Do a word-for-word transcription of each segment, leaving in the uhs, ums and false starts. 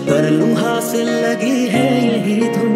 कर लूं हासिल लगी है यही धुन।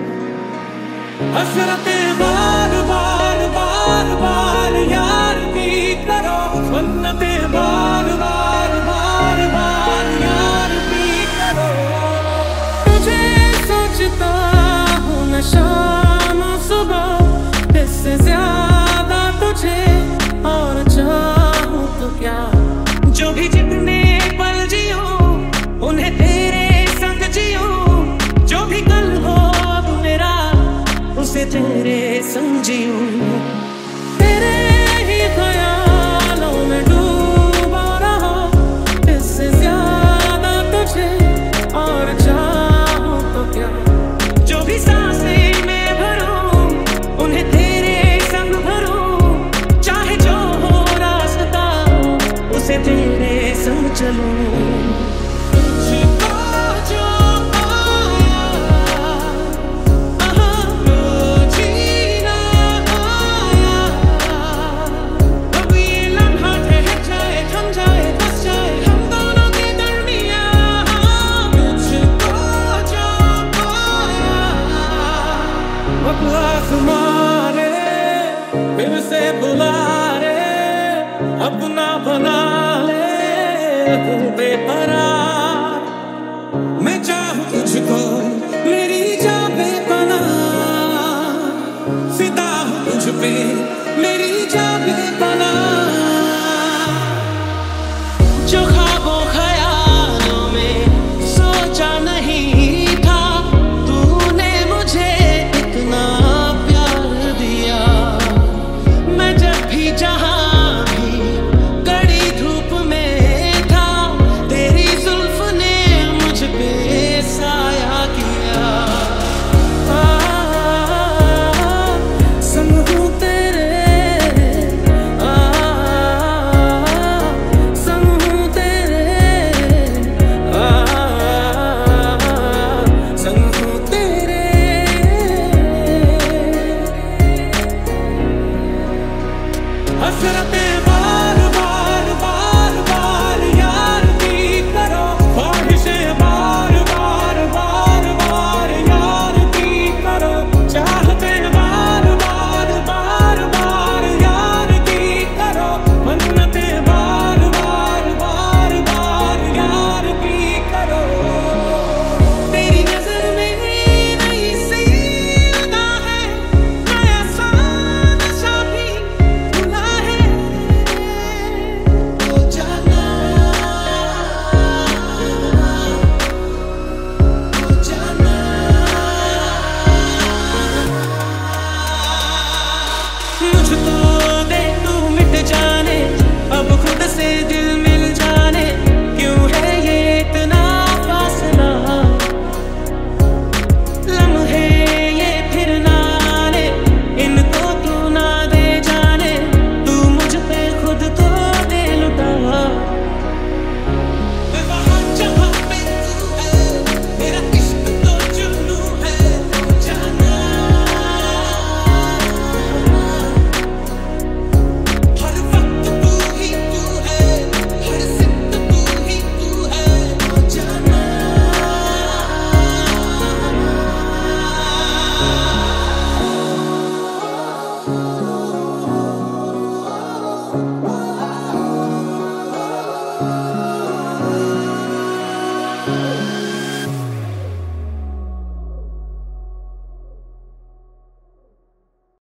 हसरतें बार बार बार बार यार की करो, मन्नतें बार बार बार बार यार की करो। तुझे सोचता हूँ न शाम सुबह, इससे ज्यादा तुझे और चाहूँ तो क्या। जो भी जितने पल जियो उन्हें तेरे संग जियो, जो भी कल हो अब मेरा उसे तेरे संग जियो। तेरे ही ख्यालों में डूबा रहा, इससे ज्यादा तुझे और चाहूँ तो क्या। जो भी सांसें मैं भरूं उन्हें तेरे संग भरूं, चाहे जो हो रास्ता उसे तेरे संग चलूं। आसमाने फिर से बुला रे, अपना बना ले तू बेकरार। मैं चाहूं तुझको मेरी जान बेपनाह, फिदा हूं तुझ पे